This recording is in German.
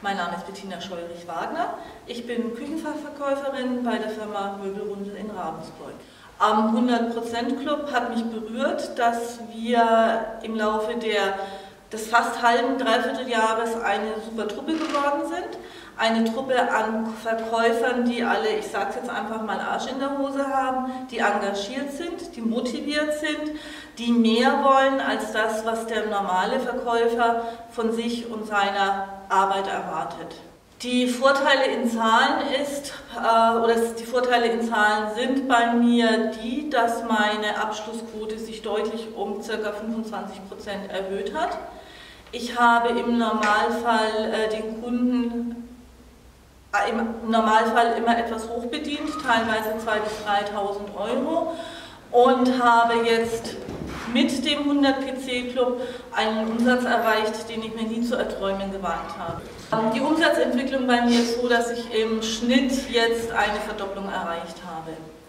Mein Name ist Bettina Scheurich-Wagner. Ich bin Küchenfachverkäuferin bei der Firma Möbelrunde in Ravensburg. Am 100% Club hat mich berührt, dass wir im Laufe des fast halben, dreiviertel Jahres eine super Truppe geworden sind. Eine Truppe an Verkäufern, die alle, ich sage es jetzt einfach mal, Arsch in der Hose haben, die engagiert sind, die motiviert sind, die mehr wollen als das, was der normale Verkäufer von sich und seiner Arbeit erwartet. Die Vorteile in Zahlen sind bei mir die, dass meine Abschlussquote sich deutlich um ca. 25% erhöht hat. Ich habe im Normalfall den Kunden immer etwas hochbedient, teilweise 2.000 bis 3.000 Euro, und habe jetzt mit dem 100 PC Club einen Umsatz erreicht, den ich mir nie zu erträumen gewagt habe. Die Umsatzentwicklung bei mir ist so, dass ich im Schnitt jetzt eine Verdopplung erreicht habe.